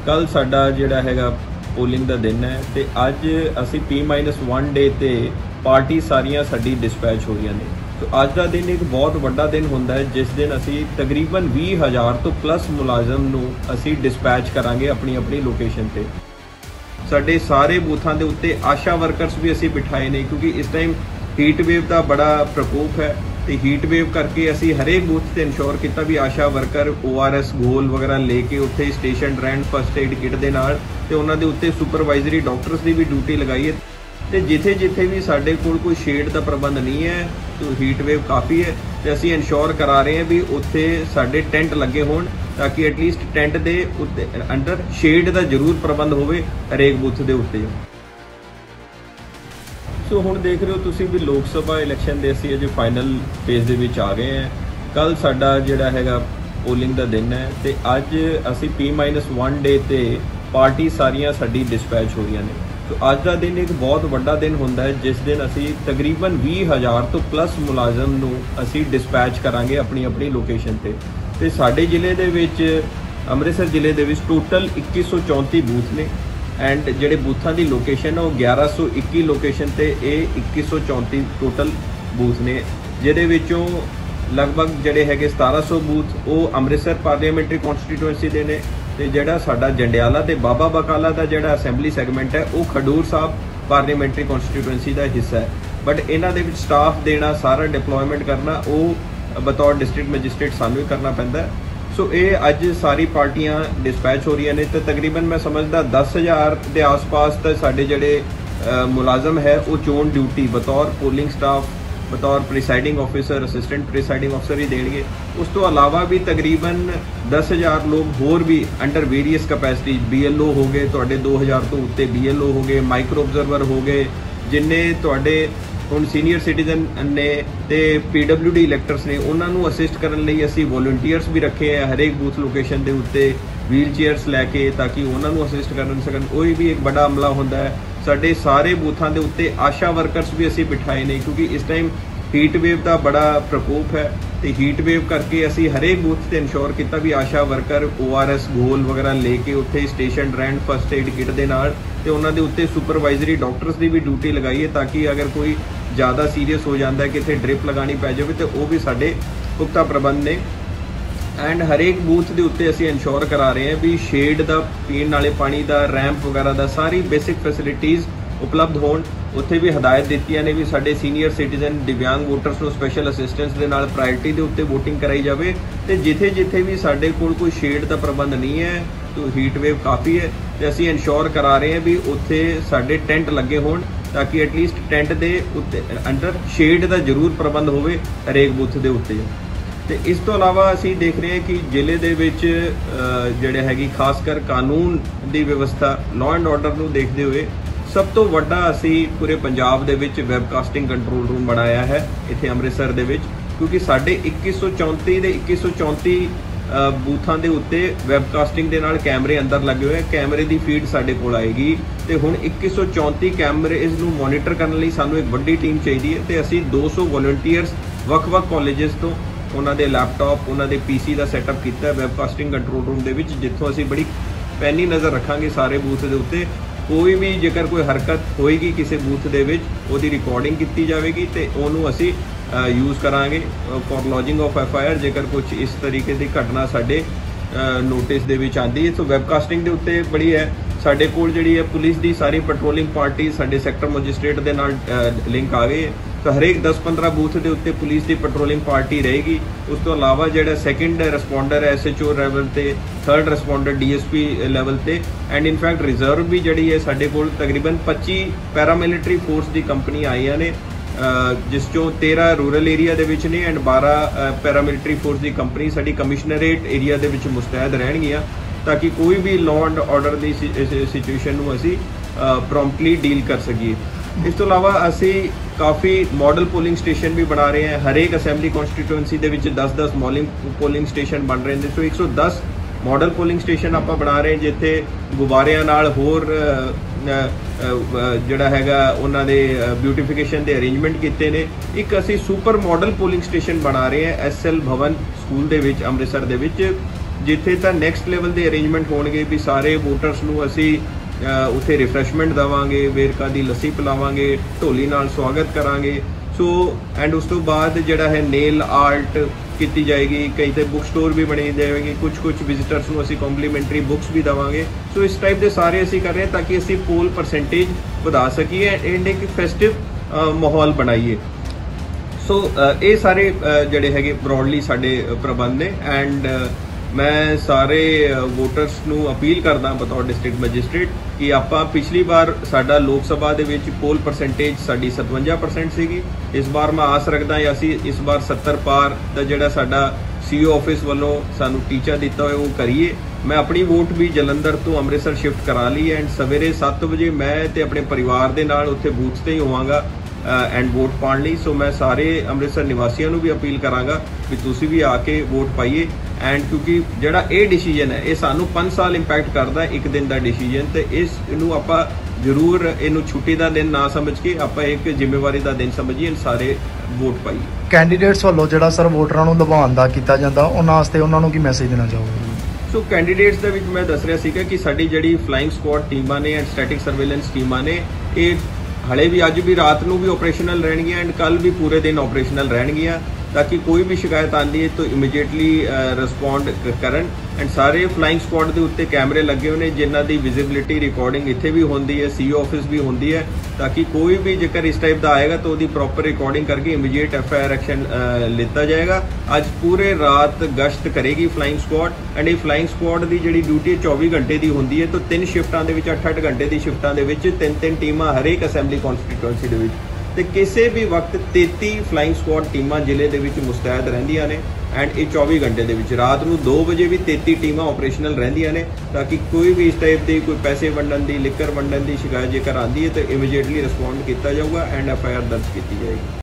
कल साडा जिहड़ा हैगा पोलिंग का दिन है तो अज असी P-1 डे ते पार्टी सारियां साडी डिस्पैच हो रही ने। तो अज का दिन एक बहुत वड्डा दिन होंदा है जिस दिन असी तकरीबन 20,000 तो प्लस मुलाजम नूं असी डिस्पैच करांगे अपनी अपनी लोकेशन ते। साडे सारे बूथां दे उत्ते आशा वर्करस भी असी बिठाए ने क्योंकि इस टाइम हीट वेव का बड़ा प्रकोप है तो हीट वेव करके असी हरेक बूथ से इंश्योर किया भी आशा वर्कर ORS घोल वगैरह लेके उत्थे स्टेशन रहन फस्ट एड किट दे नाल ते उन्हां दे उत्ते सुपरवाइजरी डॉक्टर्स की भी ड्यूटी लगाई है। तो जिथे जिथे भी साडे कोल कोई शेड का प्रबंध नहीं है तो हीट वेव काफ़ी है तो असी इंश्योर करा रहे हैं भी उत्थे साडे टेंट लगे होण ताकि एटलीस्ट टेंट दे उत्ते अंडर शेड का जरूर प्रबंध होवे हरेक बूथ के उत्ते। सो हुण देख रहे हो तुसी भी लोक सभा इलैक्शन दे असी अजे फाइनल फेज दे विच आ गए हैं। कल साडा जिहड़ा हैगा पोलिंग का दिन है तो अज असी P-1 डे ते पार्टी सारियां साडी डिस्पैच हो रही ने। तो अज का दिन एक बहुत वड्डा दिन होंदा है जिस दिन असी तकरीबन 20,000 तो प्लस मुलाजम नूं असी डिस्पैच करांगे अपनी अपनी लोकेशन ते। ते साडे जिले दे विच अमृतसर जिले दे विच टोटल 2134 बूथ ने एंड जिहड़े बूथां दी लोकेशन है वो 1121 लोकेशन ते 2134 टोटल बूथ ने जिहदे विचों लगभग जिहड़े हैगे 1700 बूथ वो अमृतसर पार्लीमेंटरी कॉन्स्टिट्यूएंसी दे ने ते जिहड़ा साडा जंडियाला ते बाबा बकाला दा जिहड़ा असैंबली सैगमेंट है वो खडूर साहब पार्लीमेंटरी कॉन्स्टिट्यूएंसी दा हिस्सा है। बट इन्हां दे विच स्टाफ देना सारा डिप्लॉयमेंट करना वो बतौर डिस्ट्रिक्ट मैजिस्ट्रेट सानू ही करना पैंदा है। सो ये अज सारी पार्टियां डिस्पैच हो रही ने तो तकरीबन मैं समझदा 10,000 के आस पास तो साडे जिहड़े मुलाजम है वो चोन ड्यूटी बतौर पोलिंग स्टाफ बतौर presiding officer assistant presiding officer ही देंगे। उस तो अलावा भी तकरीबन 10,000 लोग होर भी अंडर वेरीअस कैपेसिटी BLO हो गए तुहाडे 2,000 तो उत्ते BLO हो गए माइक्रो ऑब्जर्वर हो गए जिन्ने तुहाडे हुण सीनियर सिटीजन ने ते PWD इलैक्टर्स ने उन्होंने असिस्ट करने लई असी वॉलंटियर्स भी रखे हैं हरेक बूथ लोकेशन के उत्ते व्हील चेयर्स लैके ताकि उन्होंने असिस्ट कर सकन। कोई भी एक बड़ा अमला होंदा है साडे सारे बूथां दे उत्ते आशा वर्करस भी असी बिठाए ने क्योंकि इस टाइम हीट वेव का बड़ा प्रकोप है तो हीट वेव करके असी हरेक बूथ से इंश्योर किया भी आशा वर्कर ORS घोल वगैरह लेके उत्थे स्टेशन रहन फस्ट एड किट दे नाल ते उन्हां दे उत्ते सुपरवाइजरी डॉक्टर्स की भी ड्यूटी लगाई है ताकि अगर कोई ज़्यादा सीरीयस हो जाता है कितने ड्रिप लगानी पै जाए तो वह भी साढ़े पुख्ता प्रबंध ने। एंड हरेक बूथ के उत्ते असी इंश्योर करा रहे हैं भी शेड का पीने वाले पानी का रैंप वगैरह का सारी बेसिक फैसिलिटीज़ उपलब्ध होण। उत्थे भी हदायत दित्तियां ने भी साडे सीनियर सिटीजन दिव्यांग वोटर्स को स्पैशल असिस्टेंस के नाल प्रायोरिटी के उत्ते वोटिंग कराई जाए तो जिथे जिथे भी साडे कोल कोई शेड का प्रबंध नहीं है तो हीट वेव काफ़ी है तो असी इंश्योर करा रहे हैं भी उत्थे साडे टेंट लगे होण ताकि एटलीस्ट टेंट दे उत्ते अंडर शेड का जरूर प्रबंध होवे हरेक बूथ के उत्ते। तो इस तो अलावा असी देख रहे हैं कि जिले दे विच जिहड़े हैगी खासकर कानून की व्यवस्था लॉ एंड ऑर्डर नूं देखते हुए सब तो वड्डा असी पूरे पंजाब दे विच वैबकास्टिंग कंट्रोल रूम बनाया है इत्थे अमृतसर दे विच क्योंकि साडे 2134 दे 2134 बूथां दे उत्ते वैबकास्टिंग दे नाल कैमरे अंदर लगे हुए कैमरे की फीड साडे कोल आएगी तो हुण 2134 कैमरेज नूं मॉनीटर करने लई सानूं एक वड्डी टीम चाहिए है तो असी 200 वॉलंटियर्स वख-वख कॉलेजेस तो उन्हां दे लैपटॉप उन्हां दे PC का सैटअप किया वैबकास्टिंग कंट्रोल रूम दे विच जिथों असी बड़ी पैनी नज़र रखांगे सारे बूथ के उत्ते कोई भी जेकर कोई हरकत होएगी किसी बूथ के विच ओहदी रिकॉर्डिंग की जाएगी तो उन्होंने असी यूज़ करांगे फॉर लॉजिंग ऑफ FIR जेकर कुछ इस तरीके की घटना साडे नोटिस दे विच आंदी है। तो वैबकास्टिंग के उत्ते बड़ी है साडे कोल जिहड़ी है पुलिस की सारी पेट्रोलिंग पार्टी साडे सैक्टर मैजिस्ट्रेट के नाल लिंक आ गई है तो हरेक 10-15 बूथ के उत्ते पुलिस की पेट्रोलिंग पार्टी रहेगी। उस तो अलावा जिहड़ा सैकेंड रिस्पोंडर है SHO लेवल ते थर्ड रिस्पोंडर DSP लेवल ते एंड इनफैक्ट रिजर्व भी जिहड़ी है साडे कोल तकरीबन 25 पैरामिलिटरी फोर्स की कंपनी आईयां ने जिस चों 13 रूरल एरिया दे विच ने एंड 12 पैरामिलिटरी फोर्स की कंपनी साडी कमिश्नरेट एरिया दे विच मुस्तैद रहणगियां ताकि कोई भी लॉ एंड ऑर्डर की सिचुएशन नूं असी प्रॉम्प्टली डील कर सकीए। इस तो अलावा असी काफ़ी मॉडल पोलिंग स्टेशन भी बना रहे हैं हरेक असैंबली कॉन्स्टिट्यूएंसी दे विच 10-10 पोलिंग स्टेशन बन रहे हैं। सो 110 मॉडल पोलिंग स्टेशन आप बना रहे हैं जिथे गुब्बारियां नाल होर जिहड़ा हैगा उन्हां दे ब्यूटिफिकेशन के अरेंजमेंट किए ने। एक असी सुपर मॉडल पोलिंग स्टेशन बना रहे हैं SL भवन स्कूल दे विच अमृतसर दे विच ਜਿੱਥੇ ਤਾਂ ਨੈਕਸਟ ਲੈਵਲ ਦੇ ਅਰੇਂਜਮੈਂਟ ਹੋਣਗੇ ਵੀ ਸਾਰੇ ਵੋਟਰਸ ਨੂੰ ਅਸੀਂ ਉੱਥੇ ਰਿਫਰੈਸ਼ਮੈਂਟ ਦੇਵਾਂਗੇ, ਵੇਰਕਾ ਦੀ ਲੱਸੀ ਪਿਲਾਵਾਂਗੇ, ਢੋਲੀ ਨਾਲ ਸਵਾਗਤ ਕਰਾਂਗੇ। ਸੋ ਐਂਡ ਉਸ ਤੋਂ ਬਾਅਦ ਜਿਹੜਾ ਹੈ ਨੇਲ ਆਰਟ ਕੀਤੀ ਜਾਏਗੀ, ਕਈ ਤੇ ਬੁੱਕ ਸਟੋਰ ਵੀ ਬਣੀ ਜਾਏਗੀ, ਕੁਝ ਵਿਜ਼ਿਟਰਸ ਨੂੰ ਅਸੀਂ ਕੰਪਲੀਮੈਂਟਰੀ ਬੁੱਕਸ ਵੀ ਦੇਵਾਂਗੇ। ਸੋ ਇਸ ਟਾਈਪ ਦੇ ਸਾਰੇ ਅਸੀਂ ਕਰ ਰਹੇ ਹਾਂ ਤਾਂ ਕਿ ਅਸੀਂ ਪੋਲ ਪਰਸੈਂਟੇਜ ਵਧਾ ਸਕੀਏ ਐਂਡ ਇੱਕ ਫੈਸਟਿਵ ਮਾਹੌਲ ਬਣਾਈਏ। ਸੋ ਇਹ ਸਾਰੇ ਜਿਹੜੇ ਹੈਗੇ ਬ੍ਰੌਡਲੀ ਸਾਡੇ ਪ੍ਰਬੰਧ ਨੇ ਐਂਡ ਮੈਂ ਸਾਰੇ ਵੋਟਰਸ ਨੂੰ ਅਪੀਲ ਕਰਦਾ ਬਤੌਰ ਡਿਸਟ੍ਰਿਕਟ ਮੈਜਿਸਟ੍ਰੇਟ ਕਿ ਆਪਾਂ ਪਿਛਲੀ ਵਾਰ ਸਾਡਾ ਲੋਕ ਸਭਾ ਦੇ ਵਿੱਚ ਪੋਲ ਪਰਸੈਂਟੇਜ ਸਾਡੀ 57% ਸੀਗੀ। ਇਸ ਵਾਰ ਮੈਂ ਆਸ ਰੱਖਦਾ ਅਸੀਂ ਇਸ ਵਾਰ 70 ਪਾਰ ਦਾ ਜਿਹੜਾ ਸਾਡਾ CEO ਆਫਿਸ ਵੱਲੋਂ ਸਾਨੂੰ ਟੀਚਾ ਦਿੱਤਾ ਹੋਇਆ ਉਹ ਕਰੀਏ। ਮੈਂ ਆਪਣੀ ਵੋਟ ਵੀ ਜਲੰਧਰ ਤੋਂ ਅੰਮ੍ਰਿਤਸਰ ਸ਼ਿਫਟ ਕਰਾ ਲਈ ਐਂਡ ਸਵੇਰੇ 7 ਵਜੇ ਮੈਂ ਤੇ ਆਪਣੇ ਪਰਿਵਾਰ ਦੇ ਨਾਲ ਉੱਥੇ ਬੂਥ ਤੇ ਹੀ ਹੋਵਾਂਗਾ ਐਂਡ ਵੋਟ ਪਾਉਣ ਲਈ। ਸੋ ਮੈਂ ਸਾਰੇ ਅੰਮ੍ਰਿਤਸਰ ਨਿਵਾਸੀਆਂ ਨੂੰ ਵੀ ਅਪੀਲ ਕਰਾਂਗਾ ਵੀ ਤੁਸੀਂ ਵੀ ਆ ਕੇ ਵੋਟ ਪਾਈਏ ਐਂਡ ਕਿਉਂਕਿ ਜਿਹੜਾ ਇਹ ਡਿਸੀਜਨ ਹੈ ਇਹ ਸਾਨੂੰ 5 ਸਾਲ ਇੰਪੈਕਟ ਕਰਦਾ ਇੱਕ ਦਿਨ ਦਾ ਡਿਸੀਜਨ, ਤੇ ਇਸ ਨੂੰ ਆਪਾਂ ਜ਼ਰੂਰ ਇਹਨੂੰ ਛੁੱਟੀ ਦਾ ਦਿਨ ਨਾ ਸਮਝ ਕੇ ਆਪਾਂ ਇੱਕ ਜ਼ਿੰਮੇਵਾਰੀ ਦਾ ਦਿਨ ਸਮਝੀਏ, ਸਾਰੇ ਵੋਟ ਪਾਈਏ। ਕੈਂਡੀਡੇਟਸ ਵੱਲੋਂ ਜਿਹੜਾ ਸਰ ਵੋਟਰਾਂ ਨੂੰ ਲੁਭਾਉਣ ਦਾ ਕੀਤਾ ਜਾਂਦਾ ਉਹਨਾਂ ਵਾਸਤੇ ਉਹਨਾਂ ਨੂੰ ਕੀ ਮੈਸੇਜ ਦੇਣਾ ਚਾਹੋਗੇ? ਸੋ ਕੈਂਡੀਡੇਟਸ ਦੇ ਵਿੱਚ ਮੈਂ ਦੱਸ ਰਿਹਾ ਸੀਗਾ ਕਿ ਸਾਡੀ ਜਿਹੜੀ ਫਲਾਈਂਗ ਸਕੁਆਡ ਟੀਮਾਂ ਨੇ ਐਂਡ ਸਟੈਟਿਕ ਸਰਵੇਲੈਂਸ ਟੀਮਾਂ ਨੇ ਇਹ ਹਲੇ ਵੀ ਅੱਜ ਵੀ ਰਾਤ ਨੂੰ ਵੀ ਆਪਰੇਸ਼ਨਲ ਰਹਿਣਗੀਆਂ ਐਂਡ ਕੱਲ ਵੀ ਪੂਰੇ ਦਿਨ ਆਪਰੇਸ਼ਨਲ ਰਹਿਣਗੀਆਂ ਤਾਂ ਕਿ ਕੋਈ ਵੀ ਸ਼ਿਕਾਇਤ ਆਉਂਦੀ ਹੈ ਤਾਂ ਇਮੀਡੀਏਟਲੀ ਰਿਸਪੌਂਡ ਕਰਨ ਐਂਡ ਸਾਰੇ ਫਲਾਈਂਗ ਸਕੁਆਡ ਦੇ ਉੱਤੇ ਕੈਮਰੇ ਲੱਗੇ ਹੋਏ ਨੇ ਜਿਨ੍ਹਾਂ ਦੀ ਵਿਜ਼ਿਬਿਲਿਟੀ ਰਿਕਾਰਡਿੰਗ ਇੱਥੇ ਵੀ ਹੁੰਦੀ ਹੈ, CEO ਆਫਿਸ ਵੀ ਹੁੰਦੀ ਹੈ ਤਾਂ ਕਿ ਕੋਈ ਵੀ ਜੇਕਰ ਇਸ ਟਾਈਪ ਦਾ ਆਏਗਾ ਤਾਂ ਉਹਦੀ ਪ੍ਰੋਪਰ ਰਿਕਾਰਡਿੰਗ ਕਰਕੇ ਇਮੀਡੀਏਟ FIR ਐਕਸ਼ਨ ਲਿੱਤਾ ਜਾਏਗਾ। ਅੱਜ ਪੂਰੇ ਰਾਤ ਗਸ਼ਤ ਕਰੇਗੀ ਫਲਾਈਂਗ ਸਕੁਆਡ ਐਂਡ ਇਹ ਫਲਾਈਂਗ ਸਕੁਆਡ ਦੀ ਜਿਹੜੀ ਡਿਊਟੀ 24 ਘੰਟੇ ਦੀ ਹੁੰਦੀ ਹੈ ਤਾਂ 3 ਸ਼ਿਫਟਾਂ ਦੇ ਵਿੱਚ 8-8 ਘੰਟੇ ਦੀ ਸ਼ਿਫਟਾਂ ਦੇ ਵਿੱਚ 3-3 ਟੀਮਾਂ ਹਰੇਕ ਅਸੈਂਬਲੀ ਕਨਸਟੀਟੂਐਂਸੀ ਦੇ ਵਿੱਚ ਤੇ ਕਿਸੇ ਵੀ ਵਕਤ 33 ਫਲਾਈਂਗ ਸਕੁਆਡ ਟੀਮਾਂ ਜ਼ਿਲ੍ਹੇ ਦੇ ਵਿੱਚ ਮੁਸਤੈਦ ਰਹਿੰਦੀਆਂ ਨੇ ਐਂਡ ਇਹ 24 ਘੰਟੇ ਦੇ ਵਿੱਚ ਰਾਤ ਨੂੰ 2 ਵਜੇ ਵੀ 33 ਟੀਮਾਂ ਆਪਰੇਸ਼ਨਲ ਰਹਿੰਦੀਆਂ ਨੇ ਤਾਂ ਕਿ ਕੋਈ ਵੀ ਇਸ ਟਾਈਪ ਦੀ ਕੋਈ ਪੈਸੇ ਵੰਡਣ ਦੀ, ਲਿਕਰ ਵੰਡਣ ਦੀ ਸ਼ਿਕਾਇਤ ਜੇਕਰ ਆਉਂਦੀ ਹੈ ਤਾਂ ਇਮੀਡੀਏਟਲੀ ਰਿਸਪੌਂਡ ਕੀਤਾ ਜਾਊਗਾ ਐਂਡ FIR ਦਰਜ ਕੀਤੀ ਜਾਏਗੀ।